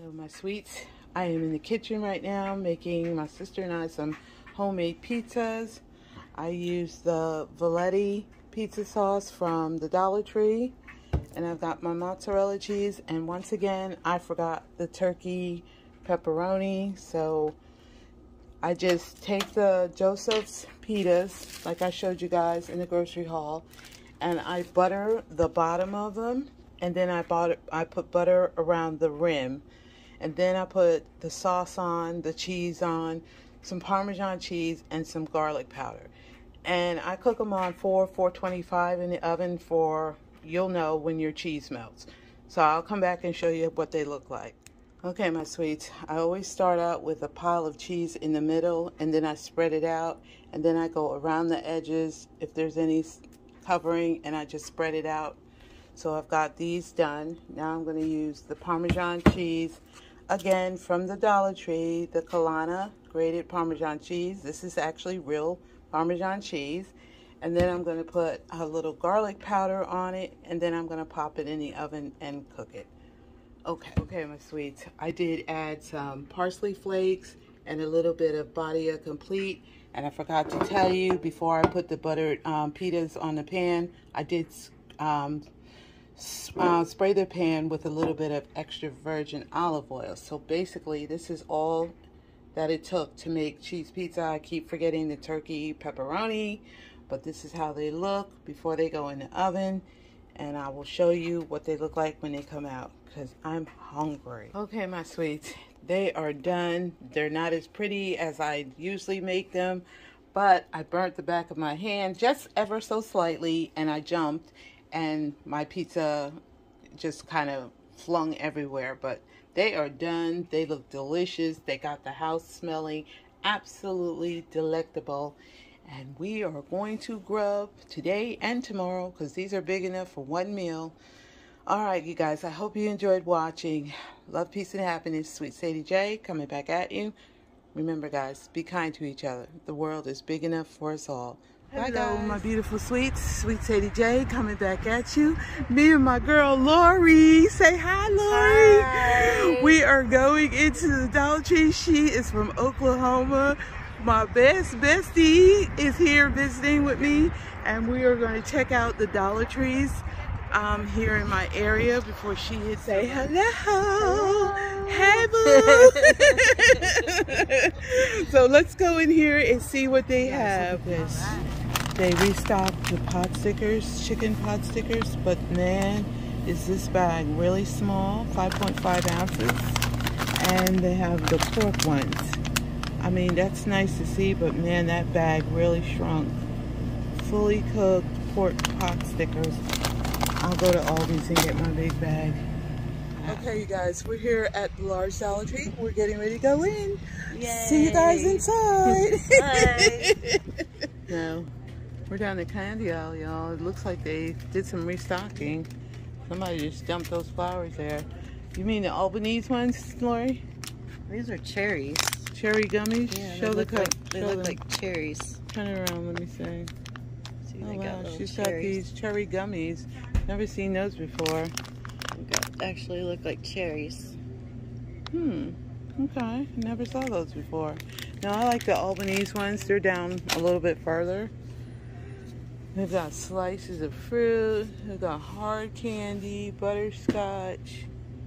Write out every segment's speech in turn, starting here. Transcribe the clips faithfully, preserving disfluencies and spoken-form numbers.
Hello my sweets, I am in the kitchen right now making my sister and I some homemade pizzas. I use the Valetti pizza sauce from the Dollar Tree, and I've got my mozzarella cheese, and once again I forgot the turkey pepperoni, so I just take the Joseph's pitas like I showed you guys in the grocery haul, and I butter the bottom of them, and then I bought it, I put butter around the rim, and then I put the sauce on, the cheese on, some Parmesan cheese, and some garlic powder. And I cook them on four, four twenty-five in the oven for, you'll know when your cheese melts. So I'll come back and show you what they look like. Okay, my sweets, I always start out with a pile of cheese in the middle, and then I spread it out, and then I go around the edges if there's any covering, and I just spread it out. So I've got these done. Now I'm going to use the Parmesan cheese, again from the Dollar Tree, the Kalana grated Parmesan cheese. This is actually real Parmesan cheese. And then I'm going to put a little garlic powder on it, and then I'm going to pop it in the oven and cook it. Okay, okay, my sweets, I did add some parsley flakes and a little bit of Badia Complete, and I forgot to tell you, before I put the buttered um, pitas on the pan, I did um, uh, spray the pan with a little bit of extra virgin olive oil. So basically, this is all that it took to make cheese pizza. I keep forgetting the turkey pepperoni, but this is how they look before they go in the oven, and I will show you what they look like when they come out, because I'm hungry. Okay, my sweets, they are done. They're not as pretty as I usually make them, but I burnt the back of my hand just ever so slightly, and I jumped, and my pizza just kind of flung everywhere. But they are done. They look delicious. They got the house smelling absolutely delectable. And we are going to grub today and tomorrow, because these are big enough for one meal. All right, you guys, I hope you enjoyed watching. Love, peace, and happiness. Sweet Sadie J coming back at you. Remember, guys, be kind to each other. The world is big enough for us all. Bye, Hello, guys. My beautiful sweets. Sweet Sadie J coming back at you. Me and my girl, Lori. Say hi, Lori. Hi. We are going into the Dollar Tree. She is from Oklahoma. My best bestie is here visiting with me, and we are going to check out the Dollar Trees um, here in my area before she hits. Say hello. Hello. Hey, boo. So let's go in here and see what they have. This. They restocked the pot stickers, chicken pot stickers, but man, is this bag really small, five point five ounces, and they have the pork ones. I mean, that's nice to see, but man, that bag really shrunk. Fully cooked pork pot stickers. I'll go to Aldi's and get my big bag. Okay, you guys, we're here at the large Dollar Tree. We're getting ready to go in. Yay. See you guys inside. Bye. No, we're down the candy aisle, y'all. It looks like they did some restocking. Somebody just dumped those flowers there. You mean the Albanese ones, Lori? These are cherries. Cherry gummies? Yeah, Show the cup. Like, they look them. like cherries. Turn it around, let me see. See, oh wow, got she's cherries. got these cherry gummies. Never seen those before. They got, actually look like cherries. Hmm, okay. Never saw those before. Now I like the Albanese ones. They're down a little bit further. They've got slices of fruit. They've got hard candy, butterscotch.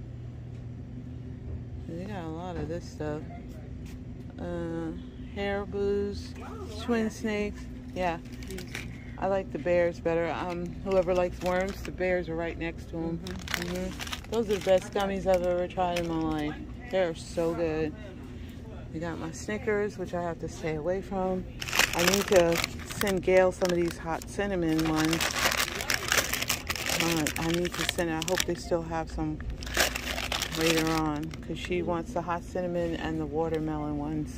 They got a lot of this stuff. Uh, Haribo's, Twin Snakes. Yeah, I like the bears better. Um, whoever likes worms, the bears are right next to them. Mm-hmm. Mm-hmm. Those are the best gummies I've ever tried in my life. They're so good. I got my Snickers, which I have to stay away from. I need to send Gail some of these hot cinnamon ones. Uh, I need to send. I hope they still have some later on, because she wants the hot cinnamon and the watermelon ones.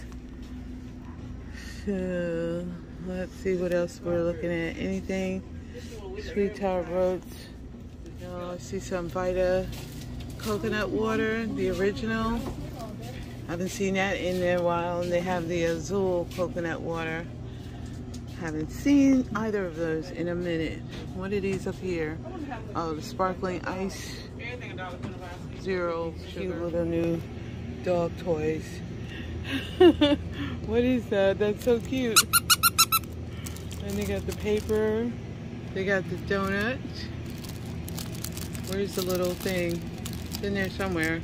So let's see what else we're looking at. Anything sweet tart roads. Oh, I see some Vita coconut water, the original. I haven't seen that in there a while. And they have the Azul coconut water. Haven't seen either of those in a minute. What are these up here? Oh, the sparkling ice Zero cute little new dog toys. What is that? That's so cute. And they got the paper. They got the donut. Where's the little thing? It's in there somewhere.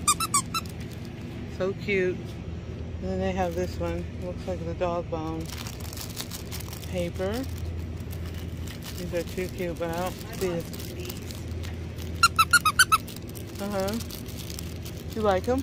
So cute. And then they have this one. Looks like the dog bone. Paper. These are too cute, but I don't see it. Uh-huh. You like them?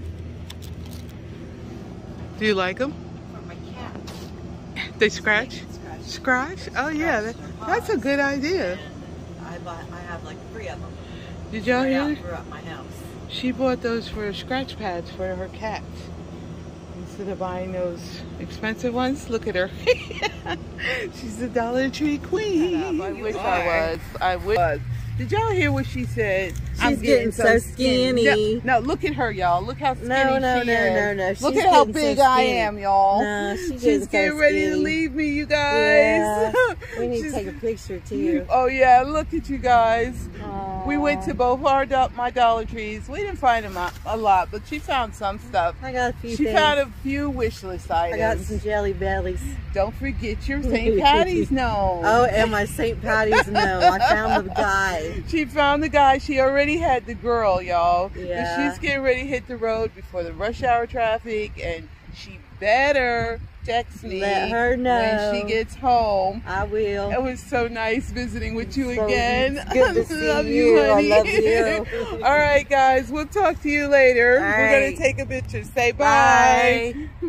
Do you like them? For my cat. They scratch? Scratch. Scratch? Oh yeah, that, that's a good idea. I bought. I have like three of them. Did y'all hear? Throughout my house. She bought those for scratch pads for her cat. Instead of buying those expensive ones, look at her. She's the Dollar Tree queen. I wish I was. I wish. Did y'all hear what she said? She's I'm getting, getting so skinny. skinny. No, no, look at her, y'all. Look how skinny no, no, she no, is. No, no, no, Look at how big so I am, y'all. No, she's, she's getting so ready skinny. to leave me, you guys. Yeah, we need She's, to take a picture too. Oh yeah, look at you guys. Aww. We went to both our do my Dollar Trees. We didn't find them a, a lot, but she found some stuff. I got a few She things. found a few wish list items. I got some Jelly Bellies. Don't forget your Saint Patty's nose. Oh, and my Saint Patty's no. I found the guy. She found the guy. She already had the girl, y'all. Yeah. But she's getting ready to hit the road before the rush hour traffic, and she better text me. Let her know when she gets home. I will. It was so nice visiting with you so again. Good to see love you, you, honey. I love you. All right, guys. We'll talk to you later. All We're right. going to take a picture. Say bye. Bye.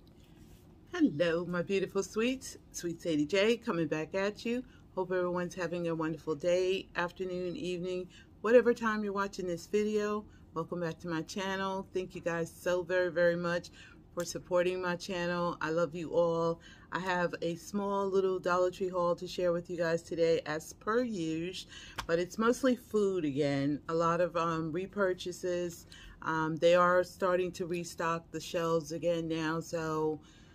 Hello, my beautiful sweets. Sweet Sadie J coming back at you. Hope everyone's having a wonderful day, afternoon, evening, whatever time you're watching this video. Welcome back to my channel. Thank you guys so very, very much for supporting my channel. I love you all. I have a small little Dollar Tree haul to share with you guys today as per usual, but it's mostly food again. A lot of um, repurchases. Um, they are starting to restock the shelves again now, so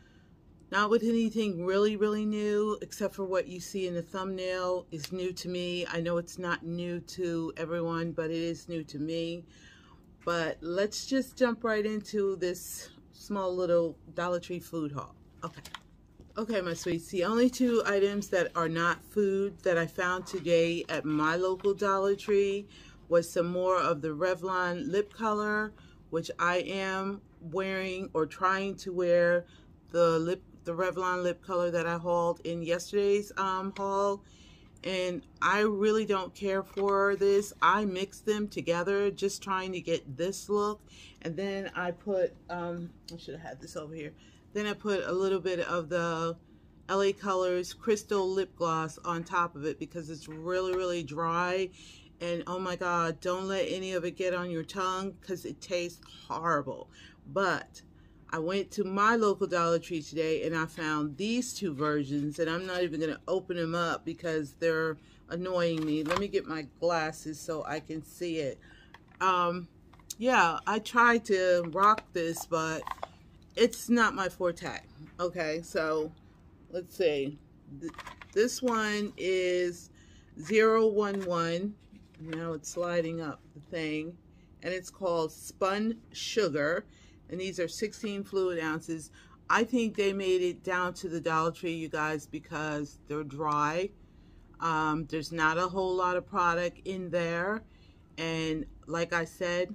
not with anything really, really new, except for what you see in the thumbnail is new to me. I know it's not new to everyone, but it is new to me. But let's just jump right into this small little Dollar Tree food haul. Okay. Okay, my sweets. The only two items that are not food that I found today at my local Dollar Tree was some more of the Revlon lip color, which I am wearing or trying to wear the lip the Revlon lip color that I hauled in yesterday's um, haul, and I really don't care for this. I mixed them together just trying to get this look, and then I put um, I should have had this over here. Then I put a little bit of the L A Colors Crystal Lip Gloss on top of it because it's really, really dry, and oh my god, don't let any of it get on your tongue because it tastes horrible. But I went to my local Dollar Tree today and I found these two versions, and I'm not even going to open them up because they're annoying me. Let me get my glasses so I can see it. Um, yeah, I tried to rock this, but it's not my forte. Okay, so let's see. This one is zero one one. Now it's sliding up the thing, and it's called Spun Sugar. And these are sixteen fluid ounces. I think they made it down to the Dollar Tree, you guys, because they're dry. Um, there's not a whole lot of product in there. And like I said,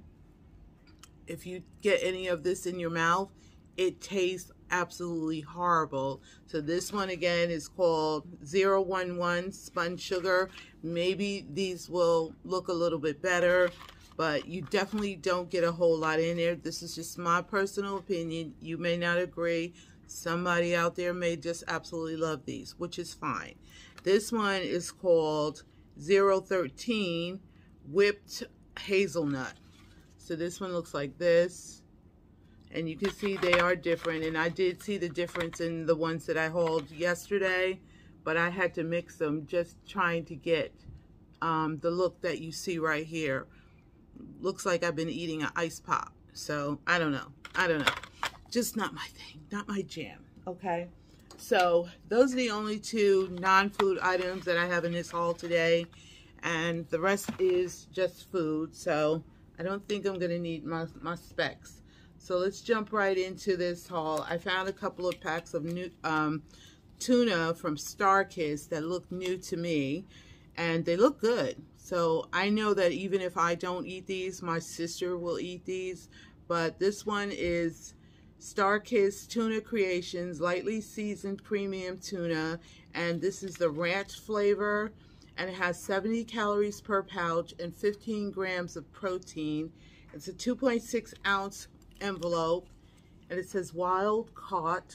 if you get any of this in your mouth, it tastes absolutely horrible. So this one again is called zero one one Spun Sugar. Maybe these will look a little bit better, but you definitely don't get a whole lot in there. This is just my personal opinion. You may not agree. Somebody out there may just absolutely love these, which is fine. This one is called zero thirteen Whipped Hazelnut. So this one looks like this. And you can see they are different. And I did see the difference in the ones that I hauled yesterday, but I had to mix them just trying to get um, the look that you see right here. Looks like I've been eating an ice pop. So I don't know. I don't know. Just not my thing. Not my jam. Okay. So those are the only two non-food items that I have in this haul today. and the rest is just food. So I don't think I'm gonna need my, my specs. So let's jump right into this haul. I found a couple of packs of new um, tuna from StarKist that look new to me, and they look good. So I know that even if I don't eat these, my sister will eat these. But this one is StarKist Tuna Creations Lightly Seasoned Premium Tuna, and this is the ranch flavor, and it has seventy calories per pouch and fifteen grams of protein. It's a two point six ounce envelope, and it says wild caught.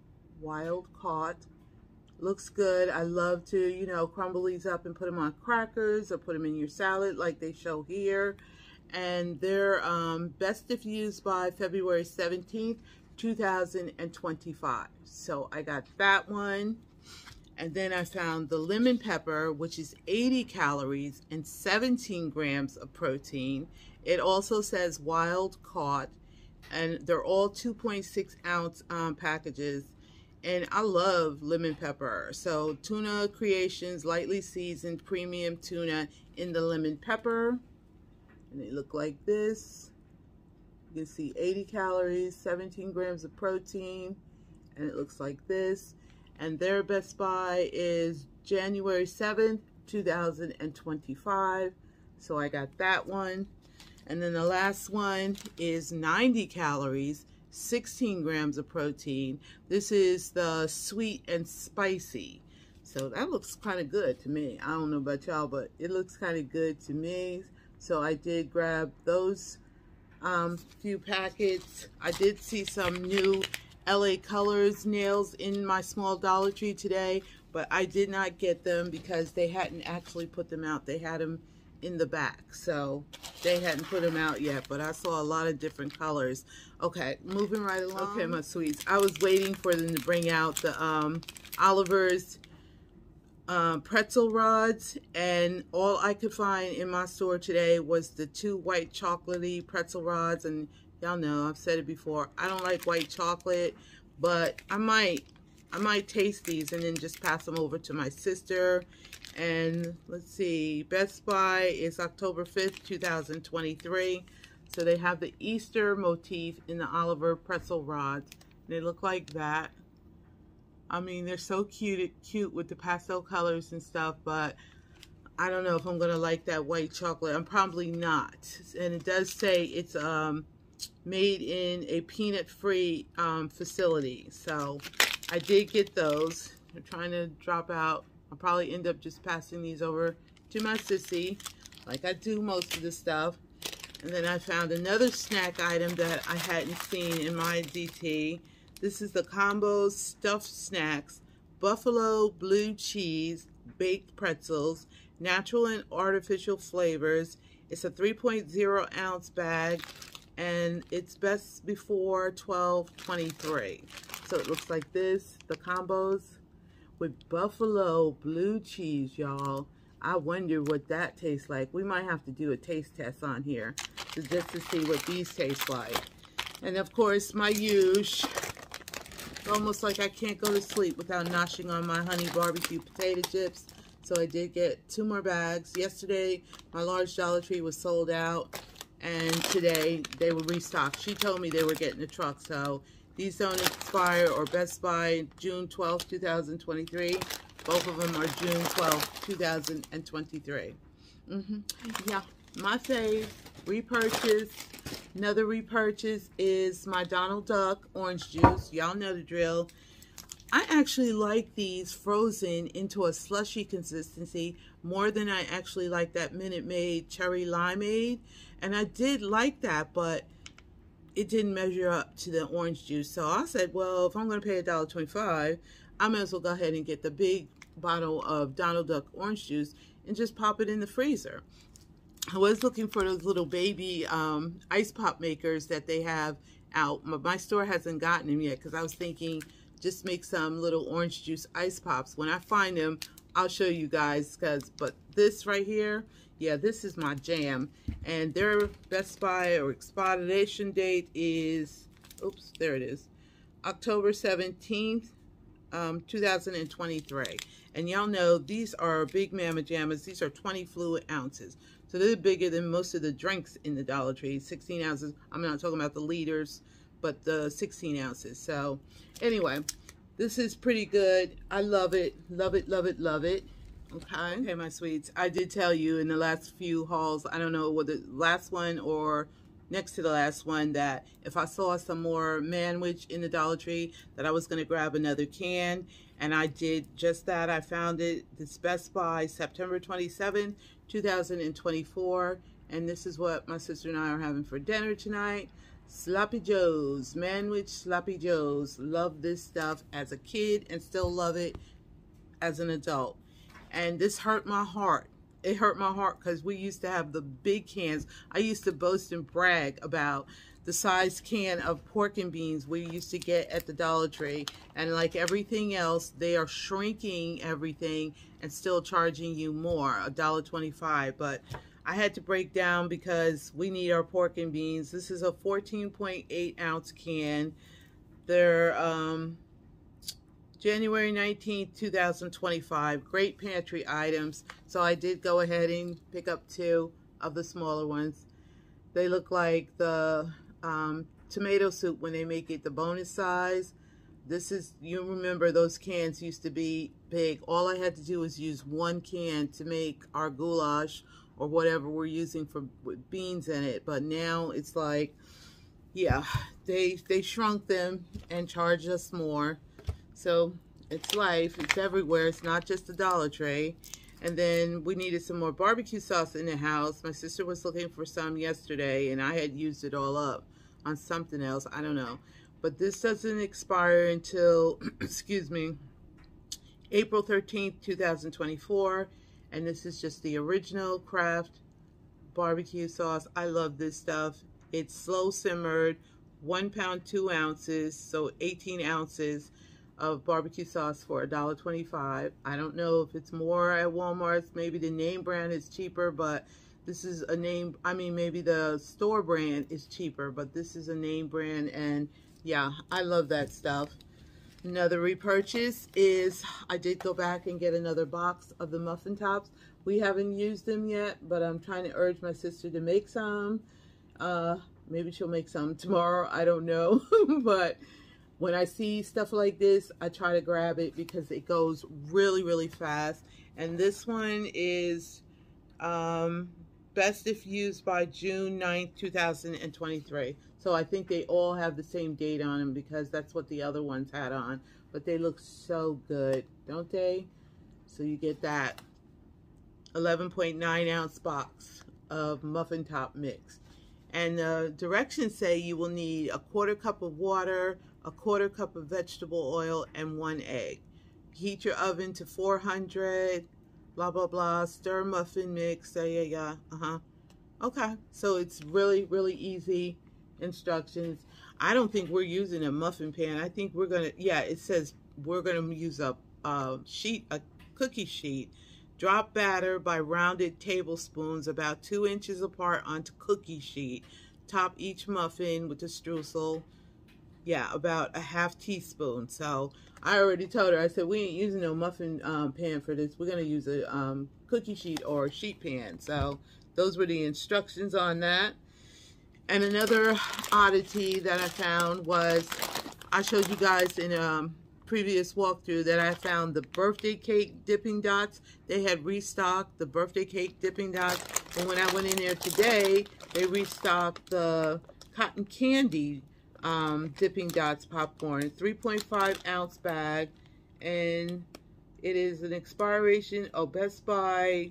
Wild caught. Looks good. I love to, you know, crumble these up and put them on crackers or put them in your salad like they show here. And they're um, best if used by February seventeenth, two thousand twenty-five. So I got that one. And then I found the lemon pepper, which is eighty calories and seventeen grams of protein. It also says wild caught, and they're all two point six ounce um, packages. And I love lemon pepper. So Tuna Creations Lightly Seasoned Premium Tuna in the lemon pepper. And they look like this. You can see eighty calories, seventeen grams of protein, and it looks like this. And their Best By is January seventh, two thousand twenty-five. So I got that one. And then the last one is ninety calories, sixteen grams of protein. This is the sweet and spicy. So that looks kind of good to me. I don't know about y'all, but it looks kind of good to me. So I did grab those um, few packets. I did see some new L A Colors nails in my small Dollar Tree today, but I did not get them because they hadn't actually put them out. They had them in the back, so they hadn't put them out yet, but I saw a lot of different colors. Okay, moving right along. Okay, my sweets, I was waiting for them to bring out the um, Oliver's um, pretzel rods, and all I could find in my store today was the two white chocolatey pretzel rods. And y'all know I've said it before, I don't like white chocolate, but I might I might taste these and then just pass them over to my sister. And let's see, Best By is October fifth, two thousand twenty-three. So they have the Easter motif in the Oliver pretzel rods. They look like that. I mean, they're so cute, cute with the pastel colors and stuff, but I don't know if I'm gonna like that white chocolate. I'm probably not. And it does say it's um made in a peanut-free um, facility. So I did get those. They're trying to drop out. I'll probably end up just passing these over to my sissy, like I do most of the stuff. And then I found another snack item that I hadn't seen in my D T. This is the Combo Stuffed Snacks Buffalo Blue Cheese Baked Pretzels, natural and artificial flavors. It's a three point oh ounce bag, and it's best before twelve twenty-three. So it looks like this, the combos with buffalo blue cheese, y'all. I wonder what that tastes like. We might have to do a taste test on here just to see what these taste like. And of course, my huge, almost like I can't go to sleep without noshing on my honey barbecue potato chips. So I did get two more bags. Yesterday, my large Dollar Tree was sold out, and today they were restocked. She told me they were getting a truck, so these don't expire, or Best By June twelfth, two thousand twenty-three. Both of them are June twelfth, two thousand twenty-three. Mm-hmm. Yeah, my fave repurchase. Another repurchase is my Donald Duck orange juice. Y'all know the drill. I actually like these frozen into a slushy consistency more than I actually like that Minute Maid cherry limeade. And I did like that, but it didn't measure up to the orange juice. So I said, well, if I'm going to pay a dollar twenty-five, I might as well go ahead and get the big bottle of Donald Duck orange juice and just pop it in the freezer. I was looking for those little baby um, ice pop makers that they have out. My, my store hasn't gotten them yet because I was thinking just make some little orange juice ice pops. When I find them, I'll show you guys. Cause, but this right here, yeah, this is my jam. And their Best By or expiration date is, oops, there it is, October seventeenth, um, two thousand twenty-three. And y'all know these are big Mama Jammas. These are twenty fluid ounces. So they're bigger than most of the drinks in the Dollar Tree. sixteen ounces. I'm not talking about the liters, but the sixteen ounces. So anyway, this is pretty good. I love it. Love it, love it, love it. Okay. Okay, my sweets. I did tell you in the last few hauls, I don't know whether the last one or next to the last one, that if I saw some more Manwich in the Dollar Tree, that I was going to grab another can. And I did just that. I found it. This Best Buy, September twenty-seventh, two thousand twenty-four. And this is what my sister and I are having for dinner tonight. Sloppy Joe's. Manwich Sloppy Joe's. Love this stuff as a kid and still love it as an adult. And this hurt my heart. It hurt my heart because we used to have the big cans. I used to boast and brag about the size can of pork and beans we used to get at the Dollar Tree. And like everything else, they are shrinking everything and still charging you more, a dollar twenty-five. But I had to break down because we need our pork and beans. This is a fourteen point eight ounce can. They're um, January nineteenth, two thousand twenty-five. Great pantry items. So I did go ahead and pick up two of the smaller ones. They look like the um, tomato soup when they make it the bonus size. This is, you remember those cans used to be big. All I had to do was use one can to make our goulash or whatever we're using for with beans in it. But now it's like, yeah, they they shrunk them and charged us more. So it's life. It's everywhere. It's not just the Dollar Tree. And then we needed some more barbecue sauce in the house. My sister was looking for some yesterday, and I had used it all up on something else. I don't know. But this doesn't expire until, excuse me, April thirteenth, two thousand twenty-four. And this is just the original Kraft barbecue sauce. I love this stuff. It's slow simmered, one pound, two ounces, so eighteen ounces of barbecue sauce for a dollar twenty-five. I don't know if it's more at Walmart. Maybe the name brand is cheaper, but this is a name, I mean, maybe the store brand is cheaper, but this is a name brand, and yeah, I love that stuff. Another repurchase is I did go back and get another box of the muffin tops. We haven't used them yet, but I'm trying to urge my sister to make some. Uh, maybe she'll make some tomorrow. I don't know. But when I see stuff like this, I try to grab it because it goes really, really fast. And this one is um, best if used by June ninth, two thousand twenty-three. So I think they all have the same date on them because that's what the other ones had on. But they look so good, don't they? So you get that eleven point nine ounce box of muffin top mix. And the directions say you will need a quarter cup of water, a quarter cup of vegetable oil, and one egg. Heat your oven to four hundred, blah, blah, blah. Stir muffin mix, yeah, yeah, yeah, uh-huh. Okay, so it's really, really easy instructions. I don't think we're using a muffin pan. I think we're gonna, yeah, it says we're gonna use a, a sheet, a cookie sheet. Drop batter by rounded tablespoons about two inches apart onto cookie sheet. Top each muffin with a streusel. Yeah, about a half teaspoon. So I already told her, I said, we ain't using no muffin um, pan for this. We're going to use a um, cookie sheet or a sheet pan. So those were the instructions on that. And another oddity that I found was, I showed you guys in a um, previous walkthrough that I found the birthday cake dipping dots. They had restocked the birthday cake dipping dots. And when I went in there today, they restocked the cotton candy Um, dipping dots popcorn, three point five ounce bag, and it is an expiration of Best Buy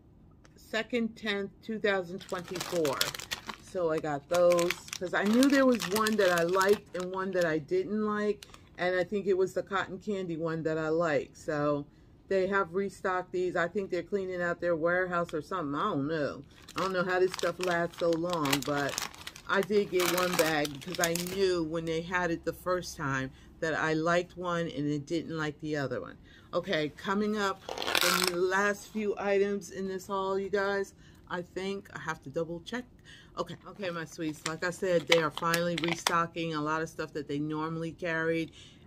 second tenth two thousand twenty-four. So I got those because I knew there was one that I liked and one that I didn't like, and I think it was the cotton candy one that I liked. So they have restocked these. I think they're cleaning out their warehouse or something. I don't know. I don't know how this stuff lasts so long, but I did get one bag because I knew when they had it the first time that I liked one and it didn't like the other one. Okay, coming up, the last few items in this haul, you guys, I think I have to double check. Okay, okay, my sweets, like I said, they are finally restocking a lot of stuff that they normally carried.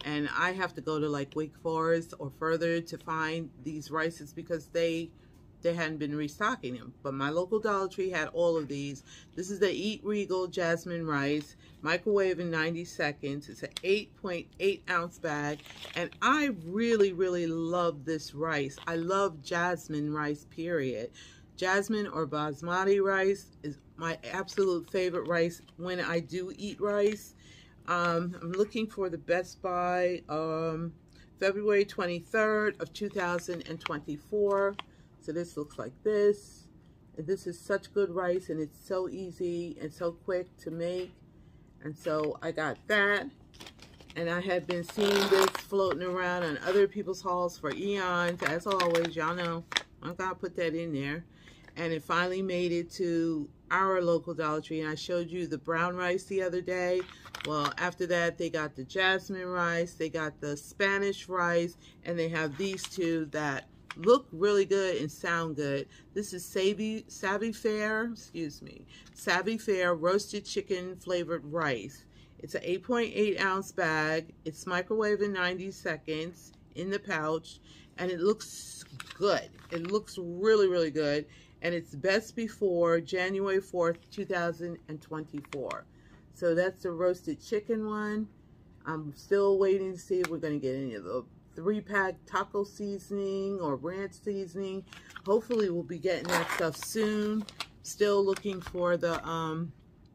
And I have to go to like Wake Forest or further to find these rices because they they hadn't been restocking them. But my local Dollar Tree had all of these. This is the Eat Regal Jasmine Rice, microwave in ninety seconds. It's an eight point eight ounce bag. And I really, really love this rice. I love jasmine rice, period. Jasmine or basmati rice is my absolute favorite rice when I do eat rice. Um, I'm looking for the Best Buy, um, February twenty-third of two thousand twenty-four. So this looks like this. And this is such good rice, and it's so easy and so quick to make. And so I got that. And I had been seeing this floating around on other people's hauls for eons. As always, y'all know, I'm gonna put that in there. And it finally made it to our local Dollar Tree. And I showed you the brown rice the other day. Well, after that, they got the jasmine rice, they got the Spanish rice, and they have these two that look really good and sound good. This is Savvy, Savvy Fare, excuse me, Savvy Fare roasted chicken flavored rice. It's an eight point eight ounce bag. It's microwave in ninety seconds in the pouch, and it looks good. It looks really, really good, and it's best before January fourth, two thousand twenty-four. So that's the roasted chicken one. I'm still waiting to see if we're going to get any of the three-pack taco seasoning or ranch seasoning. Hopefully we'll be getting that stuff soon. Still looking for the um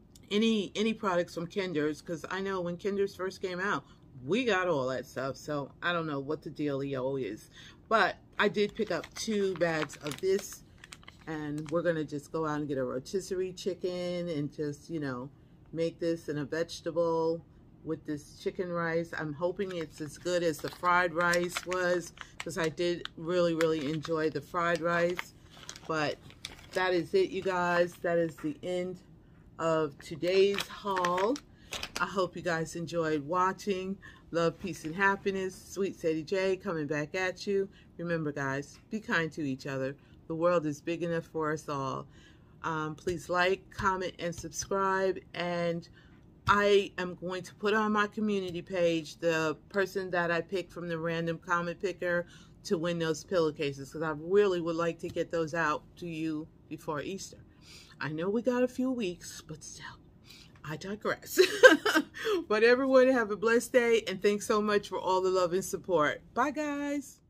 any any products from Kinder's, because I know when Kinder's first came out, we got all that stuff. So I don't know what the dealio is, but I did pick up two bags of this, and we're gonna just go out and get a rotisserie chicken and just, you know, make this in a vegetable with this chicken rice. I'm hoping it's as good as the fried rice was, because I did really, really enjoy the fried rice. But that is it, you guys. That is the end of today's haul. I hope you guys enjoyed watching. Love, peace, and happiness. Sweet Sadie J coming back at you. Remember, guys, be kind to each other. The world is big enough for us all. Um, please like, comment, and subscribe. And I am going to put on my community page the person that I picked from the random comment picker to win those pillowcases, because I really would like to get those out to you before Easter. I know we got a few weeks, but still, I digress. But everyone have a blessed day, and thanks so much for all the love and support. Bye, guys.